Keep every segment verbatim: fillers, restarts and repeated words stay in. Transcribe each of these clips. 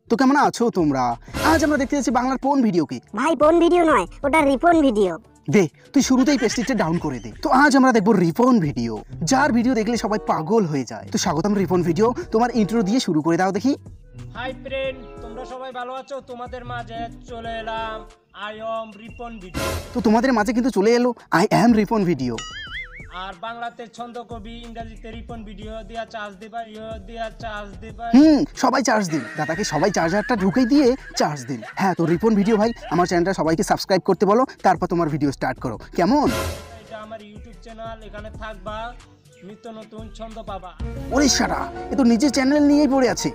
তো কেমন আছো তোমরা? আজ আমরা দেখতে যাচ্ছি বাংলার কোন ভিডিওকে। ভাই কোন ভিডিও নয়, ওটা রিপন ভিডিও। দে তুই শুরুতেই পেস্টিজটা ডাউন করে দে। তো আজ আমরা দেখবো রিপন ভিডিও, যার ভিডিও দেখলে সবাই পাগল হয়ে যায়। তো স্বাগতম রিপন ভিডিও, তোমার ইন্ট্রো দিয়ে শুরু করে দাও দেখি। হাই ফ্রেন্ড, তোমরা সবাই ভালো আছো? তোমাদের মাঝে চলে এলাম আই এম রিপন ভিডিও। তো তোমাদের মাঝে কিন্তু চলে এলো আই অ্যাম রিপন ভিডিও। আর বাংলাতে ছন্দ কবি, ইংরেজিতে রিপন ভিডিও দিয়া চার্জ দিবা, ইয়ে দিয়া চার্জ দিবা। হুম সবাই চার্জ দিন, দাদাকে সবাই চার্জারটা ঢুকেই দিয়ে চার্জ দিন। হ্যাঁ তো রিপন ভিডিও ভাই, আমার চ্যানেলটা সবাইকে সাবস্ক্রাইব করতে বলো, তারপর তোমার ভিডিও স্টার্ট করো, কেমন? এটা আমার ইউটিউব চ্যানেল, এখানে থাকবা নিত্য নতুন ছন্দ পাবা। ওরে শালা, এ তো নিজের চ্যানেল নিয়েই পড়ে আছে।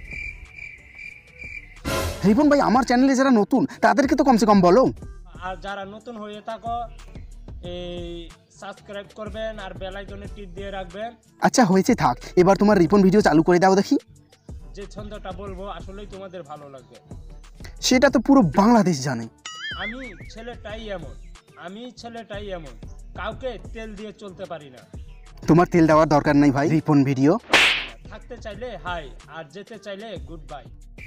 রিপন ভাই, আমার চ্যানেলে যারা নতুন তাদেরকে তো কমসে কম বলো। আর যারা নতুন হয়ে থাকো এই সাবস্ক্রাইব করবেন আর বেল আইকনে টিপ দিয়ে রাখবেন। আচ্ছা হয়েছে, থাক, এবার তোমার রিপন ভিডিও চালু করে দাও দেখি। যে ছন্দটা বলবো আসলেই তোমাদের ভালো লাগবে। সেটা তো পুরো বাংলাদেশ জানে। আমি ছেলেটাই এমন, আমি ছেলেটাই এমন, কাউকে তেল দিয়ে চলতে পারি না। তোমার তেল দেওয়ার দরকার নাই ভাই, রিপন ভিডিও। থাকতে চাইলে হাই, আর যেতে চাইলে গুড বাই।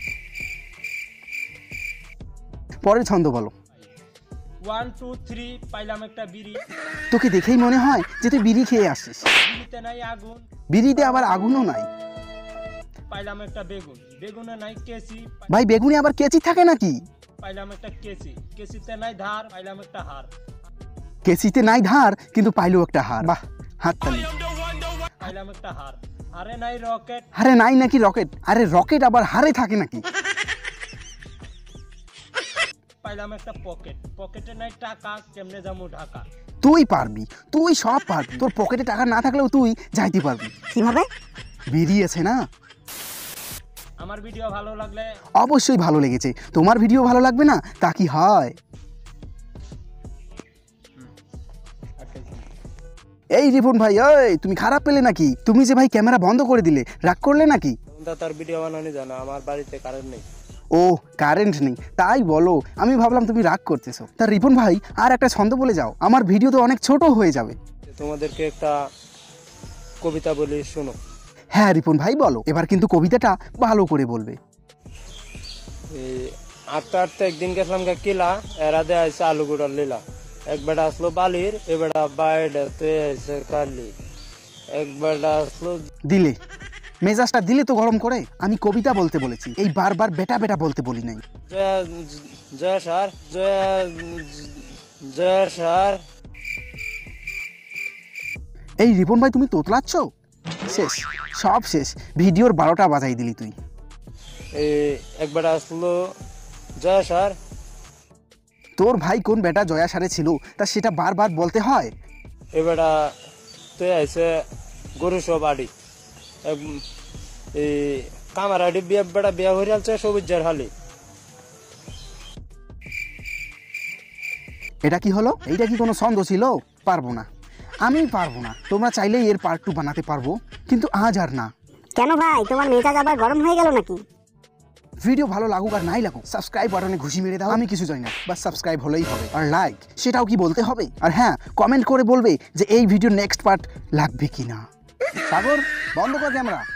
পরের ছন্দ বলো। ওয়ান টু থ্রি, পাইলাম একটা বিড়ি। তোকে দেখেই মনে হয় যে তুই বিড়ি খেয়ে আসছিস। বিড়িতে নাই আগুন, বিড়িতে আবার আগুনও নাই। পাইলাম একটা বেগুন, বেগুনে নাই কেসি। ভাই বেগুনে আবার কেচি থাকে নাকি? পাইলাম একটা কেসি, কেসিতে নাই ধার, পাইলাম একটা হার। কেচিতে নাই ধার, কিন্তু পাইলো একটা হার। বাহ, হাততালি। পাইলাম একটা হার, হারে নাই রকেট। আরে নাই নাকি রকেট? আরে রকেট আবার হারে থাকে নাকি? পাইলাম একটা পকেট, পকেটে নাই টাকা, কেমনে যাবো ঢাকা। তুই পারবি, তুই সব পারবি। তোর পকেটে টাকা না থাকলেও তুই যাইতে পারবি। কিভাবে? বিড়ি আছে না? আমার ভিডিও ভালো লাগলে অবশ্যই ভালো লেগেছে। তোমার ভিডিও ভালো লাগবে না তা কি হয়? এই রিপন ভাই, ওই তুমি খারাপ পেলে নাকি? তুমি যে ভাই ক্যামেরা বন্ধ করে দিলে, রাগ করলে নাকি? তার ভিডিও বানানো জানা, আমার বাড়িতে কারেন্ট নেই। ও কারেন্ট নেই তাই বলো? আমি ভাবলাম তুমি রাগ করতেছো। তা রিপন ভাই, আর একটা ছন্দ বলে যাও, আমার ভিডিও তো অনেক ছোট হয়ে যাবে। তোমাদেরকে একটা কবিতা বলি, শোনো। হ্যাঁ রিপন ভাই বলো, এবার কিন্তু কবিতাটা ভালো করে বলবে। এই আটটা আটটা একদিন গেছিলাম কিলা, এরা দেয় আছে আলু গুড়ার লীলা। এক বেটা আসলো বালির, এ বেটা বাইরেতে আছে কালি। এক বেটা আসলো দিলে মেজাজটা দিলে তো গরম করে। আমি কবিতা বলতে বলেছি, এই বারবার বেটা বেটা বলতে বলি নাই। জয়া জয়া সার, জয়া জয়া সার। এই রিপন ভাই, তুমি তোতলাচ্ছ? শেষ, সব শেষ, ভিডিওর বারোটা বাজাই দিলি তুই। এই এক বেটা আসলো জয়া সার। তোর ভাই কোন বেটা জয়া সারে ছিল তা সেটা বারবার বলতে হয়? এ বেটা তুই আইসে গরু সব আডি। এই কামার আডি বিয়া বেটা বিয়া হয়ে আলছে সবুজের হালি। এটা কি হলো? এইটা কি কোনো ছন্দ ছিল? পারবো না, আমি পারবো না। তোমরা চাইলেই এর পার্ট টু বানাতে পারবো, কিন্তু আজ আর না। কেন ভাই, তোমার মেজাজ আবার গরম হয়ে গেল নাকি? ভিডিও ভালো লাগুক আর নাই লাগুক, সাবস্ক্রাইব বাটনে ঘুষি মেরে দাও। আমি কিছু জানি না, বাস সাবস্ক্রাইব হলেই হবে। আর লাইক, সেটাও কি বলতে হবে? আর হ্যাঁ, কমেন্ট করে বলবে যে এই ভিডিও নেক্সট পার্ট লাগবে কিনা। সাগর, বন্ধ কর ক্যামেরা।